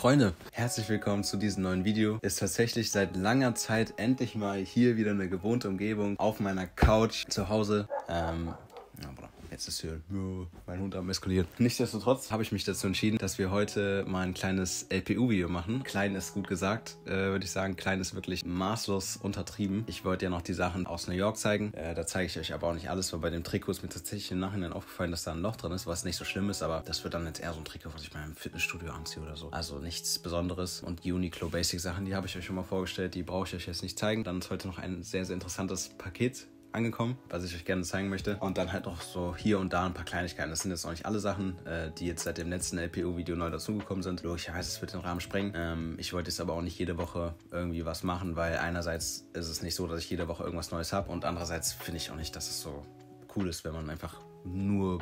Freunde, herzlich willkommen zu diesem neuen Video. Ist tatsächlich seit langer Zeit endlich mal hier wieder eine gewohnte Umgebung auf meiner Couch zu Hause. Jetzt ist hier mein Hund am Eskalieren. Nichtsdestotrotz habe ich mich dazu entschieden, dass wir heute mal ein kleines LPU-Video machen. Klein ist gut gesagt, würde ich sagen. Klein ist wirklich maßlos untertrieben. Ich wollte ja noch die Sachen aus New York zeigen. Da zeige ich euch aber auch nicht alles, weil bei dem Trikot ist mir tatsächlich im Nachhinein aufgefallen, dass da ein Loch drin ist, was nicht so schlimm ist, aber das wird dann jetzt eher so ein Trikot, was ich mal im Fitnessstudio anziehe oder so. Also nichts Besonderes. Und Uniqlo Basic Sachen, die habe ich euch schon mal vorgestellt, die brauche ich euch jetzt nicht zeigen. Dann ist heute noch ein sehr, sehr interessantes Paket angekommen, was ich euch gerne zeigen möchte. Und dann halt noch so hier und da ein paar Kleinigkeiten. Das sind jetzt noch nicht alle Sachen, die jetzt seit dem letzten LPU-Video neu dazugekommen sind. Logischerweise, es wird den Rahmen sprengen. Ich wollte jetzt aber auch nicht jede Woche irgendwie was machen, weil einerseits ist es nicht so, dass ich jede Woche irgendwas Neues habe und andererseits finde ich auch nicht, dass es so cool ist, wenn man einfach nur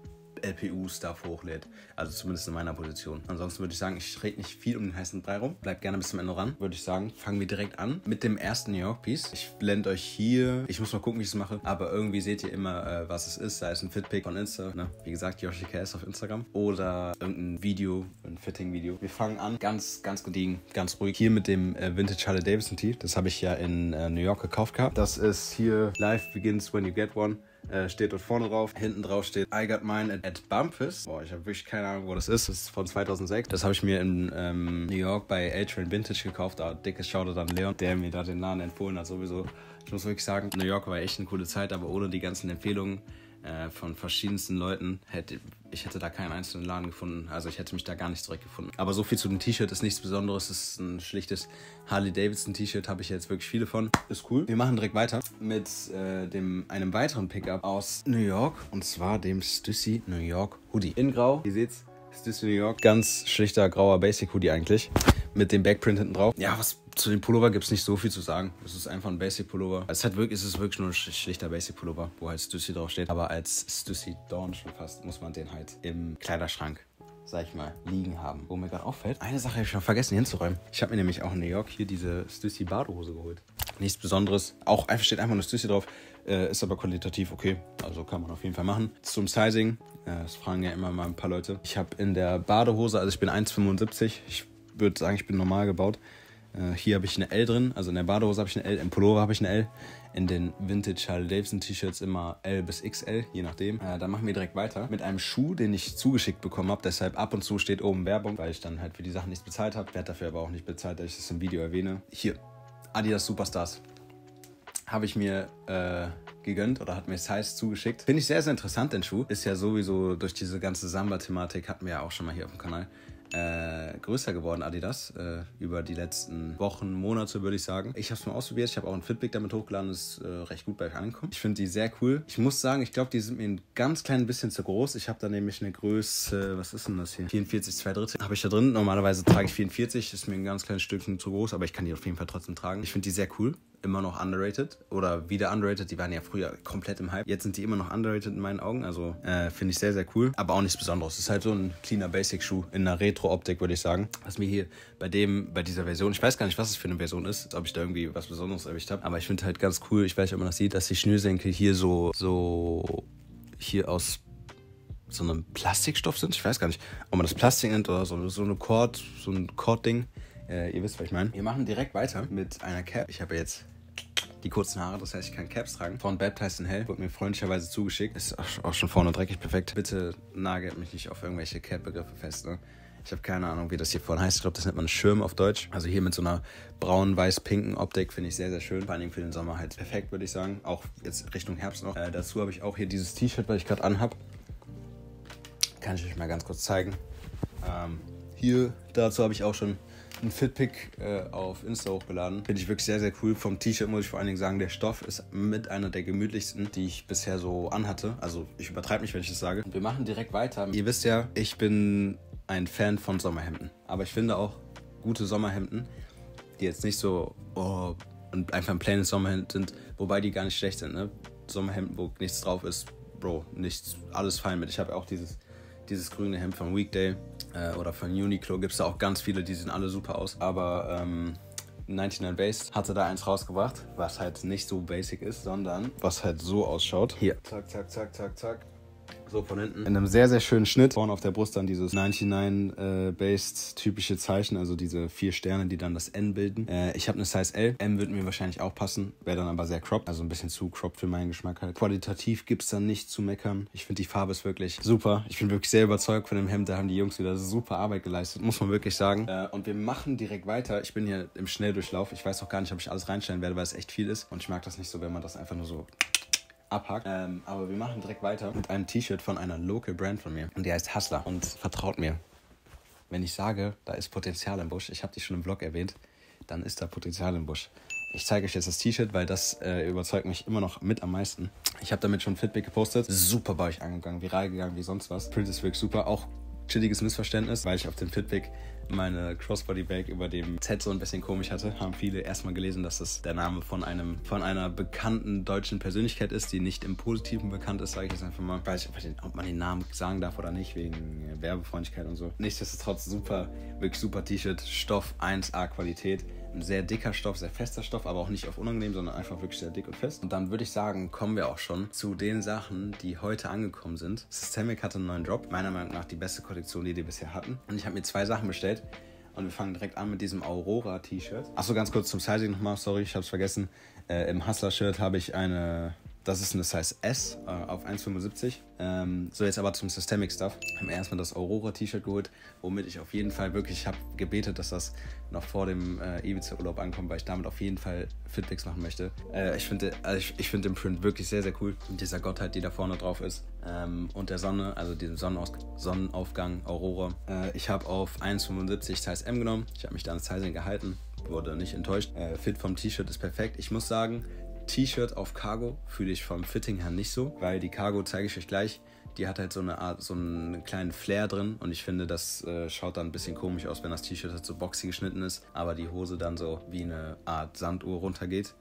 LPU-Stuff hochlädt. Also zumindest in meiner Position. Ansonsten würde ich sagen, ich rede nicht viel um den heißen Brei rum. Bleibt gerne bis zum Ende ran. Würde ich sagen, fangen wir direkt an mit dem ersten New York-Piece. Ich blende euch hier, ich muss mal gucken, wie ich es mache, aber irgendwie seht ihr immer, was es ist. Da ist ein Fitpick von Insta, ne? Wie gesagt, Yoshi KS auf Instagram. Oder irgendein Video, ein Fitting-Video. Wir fangen an, ganz gediegen, ganz ruhig. Hier mit dem Vintage Harley Davidson Tee. Das habe ich ja in New York gekauft gehabt. Das ist hier Life Begins When You Get One. Steht dort vorne drauf. Hinten drauf steht I got mine at Bumpus. Boah, ich habe wirklich keine Ahnung, wo das ist. Das ist von 2006. Das habe ich mir in New York bei A-Train Vintage gekauft. Da dickes Shoutout an Leon, der mir da den Laden empfohlen hat sowieso. Ich muss wirklich sagen, New York war echt eine coole Zeit, aber ohne die ganzen Empfehlungen von verschiedensten Leuten hätte da keinen einzelnen Laden gefunden. Also ich hätte mich da gar nicht zurückgefunden. Aber so viel zu dem T-Shirt ist nichts Besonderes. Es ist ein schlichtes Harley-Davidson-T-Shirt. Habe ich jetzt wirklich viele von. Ist cool. Wir machen direkt weiter mit einem weiteren Pickup aus New York. Und zwar dem Stussy New York Hoodie. In Grau. Ihr seht's. Stussy New York. Ganz schlichter grauer Basic Hoodie eigentlich. Mit dem Backprint hinten drauf. Ja, was zu dem Pullover gibt es nicht so viel zu sagen. Es ist einfach ein Basic Pullover. Es ist wirklich nur ein schlichter Basic Pullover, wo halt Stussy drauf steht. Aber als Stussy Dawn schon fast muss man den halt im Kleiderschrank, sag ich mal, liegen haben. Wo mir gerade auffällt, eine Sache habe ich schon vergessen hinzuräumen. Ich habe mir nämlich auch in New York hier diese Stussy Badehose geholt. Nichts Besonderes. Steht einfach nur Stussy drauf. Ist aber qualitativ okay. Also kann man auf jeden Fall machen. Zum Sizing. Das fragen ja immer mal ein paar Leute. Ich habe in der Badehose, also ich bin 1,75. Ich würde sagen, ich bin normal gebaut. Hier habe ich eine L drin, also in der Badehose habe ich eine L, im Pullover habe ich eine L, in den Vintage Harley Davidson T-Shirts immer L bis XL, je nachdem. Dann machen wir direkt weiter mit einem Schuh, den ich zugeschickt bekommen habe, deshalb ab und zu steht oben Werbung, weil ich dann halt für die Sachen nichts bezahlt habe, werde dafür aber auch nicht bezahlt, da ich das im Video erwähne. Hier, Adidas Superstars. Habe ich mir gegönnt oder hat mir Size zugeschickt. Finde ich sehr, sehr interessant, den Schuh. Ist ja sowieso durch diese ganze Samba-Thematik, hatten wir ja auch schon mal hier auf dem Kanal, größer geworden, Adidas, über die letzten Wochen, Monate, würde ich sagen. Ich habe es mal ausprobiert, ich habe auch ein Fitpick damit hochgeladen, ist recht gut bei euch angekommen. Ich finde die sehr cool. Ich muss sagen, ich glaube, die sind mir ein ganz klein bisschen zu groß. Ich habe da nämlich eine Größe, was ist denn das hier? 44, 2/3 habe ich da drin. Normalerweise trage ich 44, ist mir ein ganz kleines Stückchen zu groß, aber ich kann die auf jeden Fall trotzdem tragen. Ich finde die sehr cool. Immer noch underrated oder wieder underrated. Die waren ja früher komplett im Hype. Jetzt sind die immer noch underrated in meinen Augen. Also finde ich sehr, sehr cool. Aber auch nichts Besonderes. Es ist halt so ein cleaner Basic-Schuh in einer Retro-Optik, würde ich sagen. Was mir hier bei dieser Version, ich weiß gar nicht, was es für eine Version ist, ob ich da irgendwie was Besonderes erwischt habe. Aber ich finde halt ganz cool, ich weiß nicht, ob man das sieht, dass die Schnürsenkel hier so hier aus so einem Plastikstoff sind. Ich weiß gar nicht, ob man das Plastik nennt oder so ein Cord-Ding. Ihr wisst, was ich meine. Wir machen direkt weiter mit einer Cap. Ich habe jetzt die kurzen Haare, das heißt, ich kann Caps tragen. Von Baptized in Hell, wurde mir freundlicherweise zugeschickt. Ist auch schon vorne dreckig, perfekt. Bitte nagelt mich nicht auf irgendwelche Cap-Begriffe fest, ne? Ich habe keine Ahnung, wie das hier vorne heißt. Ich glaube, das nennt man Schirm auf Deutsch. Also hier mit so einer braun-weiß-pinken Optik finde ich sehr, sehr schön. Vor allem für den Sommer halt perfekt, würde ich sagen. Auch jetzt Richtung Herbst noch. Dazu habe ich auch hier dieses T-Shirt, was ich gerade anhab. Kann ich euch mal ganz kurz zeigen. Dazu habe ich auch schon ein Fitpick auf Insta hochgeladen. Finde ich wirklich sehr, sehr cool. Vom T-Shirt muss ich vor allen Dingen sagen, der Stoff ist mit einer der gemütlichsten, die ich bisher so anhatte. Also ich übertreibe nicht, wenn ich das sage. Wir machen direkt weiter. Ihr wisst ja, ich bin ein Fan von Sommerhemden. Aber ich finde auch gute Sommerhemden, die jetzt nicht so und einfach ein plaines Sommerhemd sind, wobei die gar nicht schlecht sind. Ne? Sommerhemden, wo nichts drauf ist, Bro, nichts, alles fein mit. Ich habe auch dieses grüne Hemd von Weekday oder von Uniqlo. Gibt es da auch ganz viele, die sehen alle super aus. Aber 99 Base hatte da eins rausgebracht, was halt nicht so basic ist, sondern was halt so ausschaut. Hier. Zack, zack, zack, zack, zack. So von hinten. In einem sehr, sehr schönen Schnitt. Vorne auf der Brust dann dieses 99-based typische Zeichen, also diese 4 Sterne, die dann das N bilden. Ich habe eine Size L. M würde mir wahrscheinlich auch passen, wäre dann aber sehr cropped, also ein bisschen zu cropped für meinen Geschmack halt. Qualitativ gibt es dann nicht zu meckern. Ich finde, die Farbe ist wirklich super. Ich bin wirklich sehr überzeugt von dem Hemd. Da haben die Jungs wieder super Arbeit geleistet, muss man wirklich sagen. Und wir machen direkt weiter. Ich bin hier im Schnelldurchlauf. Ich weiß auch gar nicht, ob ich alles reinstellen werde, weil es echt viel ist. Und ich mag das nicht so, wenn man das einfach nur so abhakt. Aber wir machen direkt weiter mit einem T-Shirt von einer Local Brand von mir. Und die heißt Hustler. Und vertraut mir, wenn ich sage, da ist Potenzial im Busch, ich habe die schon im Vlog erwähnt, dann ist da Potenzial im Busch. Ich zeige euch jetzt das T-Shirt, weil das überzeugt mich immer noch mit am meisten. Ich habe damit schon Fitbit gepostet. Super bei euch angegangen, viral gegangen wie sonst was. Print ist wirklich super. Auch chilliges Missverständnis, weil ich auf dem Fitbit meine Crossbody-Bag über dem Z so ein bisschen komisch hatte, haben viele erstmal gelesen, dass das der Name von einer bekannten deutschen Persönlichkeit ist, die nicht im Positiven bekannt ist, sage ich jetzt einfach mal. Ich weiß nicht, ob man den Namen sagen darf oder nicht, wegen Werbefreundlichkeit und so. Nichtsdestotrotz super, wirklich super T-Shirt, Stoff 1A Qualität. Ein sehr dicker Stoff, sehr fester Stoff, aber auch nicht auf unangenehm, sondern einfach wirklich sehr dick und fest. Und dann würde ich sagen, kommen wir auch schon zu den Sachen, die heute angekommen sind. Systemic hatte einen neuen Drop, meiner Meinung nach die beste Kollektion, die die bisher hatten. Und ich habe mir 2 Sachen bestellt und wir fangen direkt an mit diesem Aurora-T-Shirt. Achso, ganz kurz zum Sizing nochmal, sorry, ich habe es vergessen. Im Hustler-Shirt habe ich das ist eine Size S auf 1,75. So, jetzt aber zum Systemic Stuff. Ich habe mir erstmal das Aurora-T-Shirt geholt, womit ich auf jeden Fall wirklich habe gebetet, dass das noch vor dem Ibiza-Urlaub ankommt, weil ich damit auf jeden Fall Fitpics machen möchte. Ich finde den Print wirklich sehr, sehr cool. Und dieser Gottheit, die da vorne drauf ist. Und der Sonne, also diesem Sonnenaufgang Aurora. Ich habe auf 1,75 Size M genommen. Ich habe mich da ans Sizing gehalten, wurde nicht enttäuscht. Fit vom T-Shirt ist perfekt. Ich muss sagen, T-Shirt auf Cargo fühle ich vom Fitting her nicht so, weil die Cargo, zeige ich euch gleich, die hat halt so einen kleinen Flair drin und ich finde, das schaut dann ein bisschen komisch aus, wenn das T-Shirt halt so boxy geschnitten ist, aber die Hose dann so wie eine Art Sanduhr runtergeht.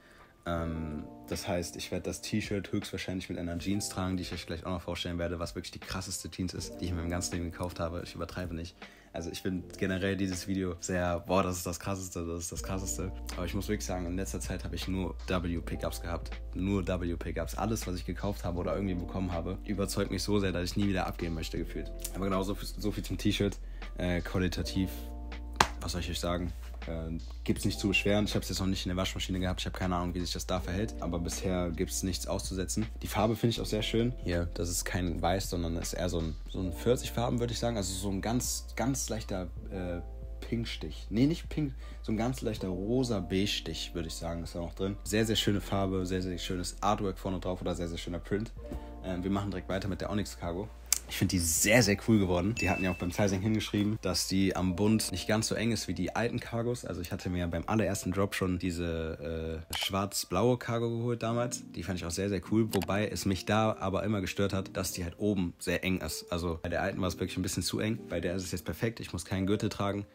Das heißt, ich werde das T-Shirt höchstwahrscheinlich mit einer Jeans tragen, die ich euch gleich auch noch vorstellen werde, was wirklich die krasseste Jeans ist, die ich in meinem ganzen Leben gekauft habe. Ich übertreibe nicht. Also ich finde generell dieses Video sehr, das ist das Krasseste, das ist das Krasseste. Aber ich muss wirklich sagen, in letzter Zeit habe ich nur W-Pickups gehabt. Nur W-Pickups. Alles, was ich gekauft habe oder irgendwie bekommen habe, überzeugt mich so sehr, dass ich nie wieder abgeben möchte, gefühlt. Aber genau, so viel zum T-Shirt. Qualitativ, was soll ich euch sagen? Gibt es nicht zu beschweren. Ich habe es jetzt noch nicht in der Waschmaschine gehabt. Ich habe keine Ahnung, wie sich das da verhält. Aber bisher gibt es nichts auszusetzen. Die Farbe finde ich auch sehr schön. Hier, das ist kein Weiß, sondern ist eher so ein 40-Farben, würde ich sagen. Also so ein ganz, ganz leichter Pinkstich. Nee, nicht pink. So ein ganz leichter rosa-beige-Stich, würde ich sagen, ist da noch drin. Sehr, sehr schöne Farbe. Sehr, sehr schönes Artwork vorne drauf oder sehr, sehr schöner Print. Wir machen direkt weiter mit der Onyx Cargo. Ich finde die sehr, sehr cool geworden. Die hatten ja auch beim Sizing hingeschrieben, dass die am Bund nicht ganz so eng ist wie die alten Cargos. Also ich hatte mir ja beim allerersten Drop schon diese schwarz-blaue Cargo geholt damals. Die fand ich auch sehr, sehr cool. Wobei es mich da aber immer gestört hat, dass die halt oben sehr eng ist. Also bei der alten war es wirklich ein bisschen zu eng. Bei der ist es jetzt perfekt. Ich muss keinen Gürtel tragen.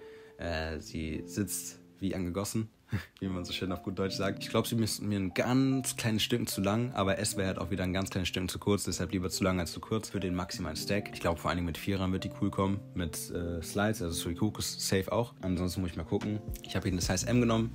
Sie sitzt wie angegossen, wie man so schön auf gut Deutsch sagt. Ich glaube, sie ist mir ein ganz kleines Stück zu lang, aber S wäre halt auch wieder ein ganz kleines Stück zu kurz, deshalb lieber zu lang als zu kurz für den maximalen Stack. Ich glaube, vor allem mit 4ern wird die cool kommen, mit Slides, also Three Cookies safe auch. Ansonsten muss ich mal gucken. Ich habe hier eine Size M genommen,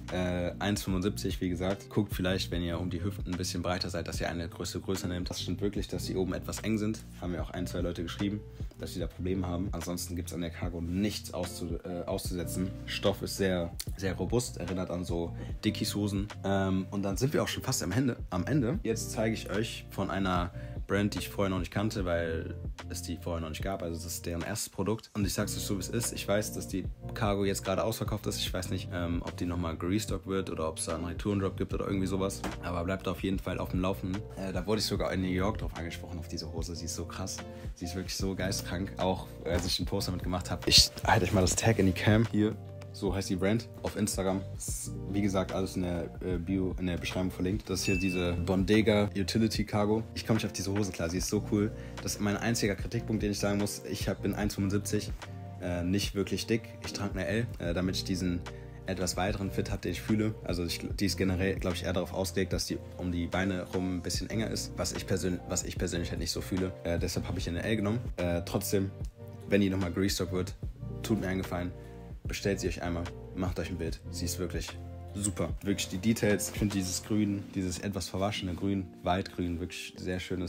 1,75 wie gesagt. Guckt vielleicht, wenn ihr um die Hüften ein bisschen breiter seid, dass ihr eine Größe größer nehmt. Das stimmt wirklich, dass die oben etwas eng sind. Haben mir auch 1, 2 Leute geschrieben, dass sie da Probleme haben. Ansonsten gibt es an der Cargo nichts auszusetzen. Stoff ist sehr, sehr robust, erinnert an so Dickies-Hosen. Und dann sind wir auch schon fast am Ende. Jetzt zeige ich euch von einer Brand, die ich vorher noch nicht kannte, weil es die vorher noch nicht gab. Also das ist deren erstes Produkt. Und ich sage es euch so, wie es ist. Ich weiß, dass die Cargo jetzt gerade ausverkauft ist. Ich weiß nicht, ob die nochmal gerestockt wird oder ob es da einen Return-Drop gibt oder irgendwie sowas. Aber bleibt auf jeden Fall auf dem Laufenden. Da wurde ich sogar in New York drauf angesprochen, auf diese Hose. Sie ist so krass. Sie ist wirklich so geistkrank. Auch als ich einen Post damit gemacht habe. Ich halte euch mal das Tag in die Cam hier. So heißt die Brand auf Instagram. Ist, wie gesagt, alles in der Bio, in der Beschreibung verlinkt. Das ist hier diese Bondega Utility Cargo. Ich komme nicht auf diese Hose klar, sie ist so cool. Das ist mein einziger Kritikpunkt, den ich sagen muss. Ich bin 1,75, nicht wirklich dick. Ich trage eine L, damit ich diesen etwas weiteren Fit habe, den ich fühle. Also die ist generell, glaube ich, eher darauf ausgelegt, dass die um die Beine rum ein bisschen enger ist, was ich persönlich halt nicht so fühle. Deshalb habe ich eine L genommen. Trotzdem, wenn die nochmal gerestockt wird, tut mir einen Gefallen. Bestellt sie euch einmal, macht euch ein Bild. Sie ist wirklich super. Wirklich die Details. Ich finde dieses Grün, dieses etwas verwaschene Grün, Waldgrün, wirklich sehr schönes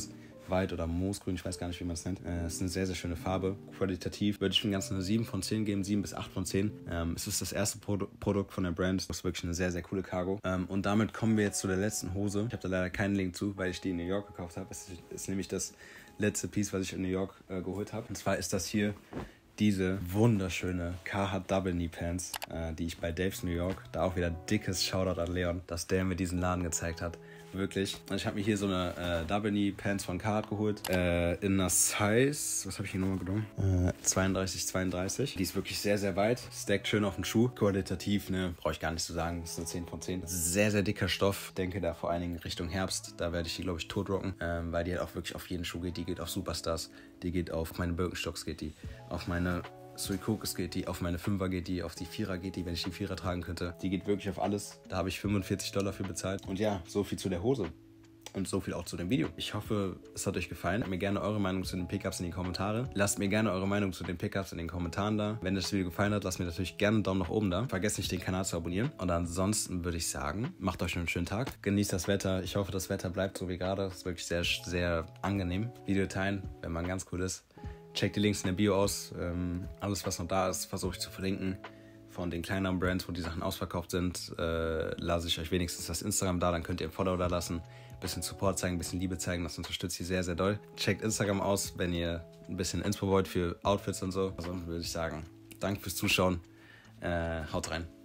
White oder Moosgrün, ich weiß gar nicht, wie man es nennt. Es ist eine sehr, sehr schöne Farbe. Qualitativ würde ich dem Ganzen eine 7 von 10 geben, 7 bis 8 von 10. Es ist das erste Produkt von der Brand. Das ist wirklich eine sehr, sehr coole Cargo. Und damit kommen wir jetzt zu der letzten Hose. Ich habe da leider keinen Link zu, weil ich die in New York gekauft habe. Es ist nämlich das letzte Piece, was ich in New York geholt habe. Und zwar ist das hier diese wunderschöne Carhartt Double Knee Pants, die ich bei Dave's New York, da auch wieder dickes Shoutout an Leon, dass der mir diesen Laden gezeigt hat. Wirklich. Und ich habe mir hier so eine Double Knee Pants von Carhartt geholt. In einer Size, was habe ich hier nochmal genommen? 32, 32. Die ist wirklich sehr, sehr weit. Stackt schön auf den Schuh. Qualitativ, ne, brauche ich gar nicht zu sagen. Das ist eine 10 von 10. Sehr, sehr dicker Stoff. Denke da vor allen Dingen Richtung Herbst. Da werde ich die, glaube ich, tot rocken. Weil die halt auch wirklich auf jeden Schuh geht. Die geht auf Superstars. Die geht auf meine Birkenstocks, geht die. Auf meine Suikokes geht die, auf meine 5er geht die, auf die 4er geht die, wenn ich die 4er tragen könnte. Die geht wirklich auf alles. Da habe ich $45 für bezahlt. Und ja, so viel zu der Hose. Und so viel auch zu dem Video. Ich hoffe, es hat euch gefallen. Lasst mir gerne eure Meinung zu den Pickups in die Kommentare. Lasst mir gerne eure Meinung zu den Pickups in den Kommentaren da. Wenn euch das Video gefallen hat, lasst mir natürlich gerne einen Daumen nach oben da. Vergesst nicht, den Kanal zu abonnieren. Und ansonsten würde ich sagen, macht euch einen schönen Tag. Genießt das Wetter. Ich hoffe, das Wetter bleibt so wie gerade. Es ist wirklich sehr, sehr angenehm. Video teilen, wenn man ganz cool ist. Checkt die Links in der Bio aus. Alles, was noch da ist, versuche ich zu verlinken. Von den kleineren Brands, wo die Sachen ausverkauft sind, lasse ich euch wenigstens das Instagram da. Dann könnt ihr ein Follow da lassen. Ein bisschen Support zeigen, ein bisschen Liebe zeigen. Das unterstützt ihr sehr, sehr doll. Checkt Instagram aus, wenn ihr ein bisschen Inspo wollt für Outfits und so. Also würde ich sagen, danke fürs Zuschauen. Haut rein.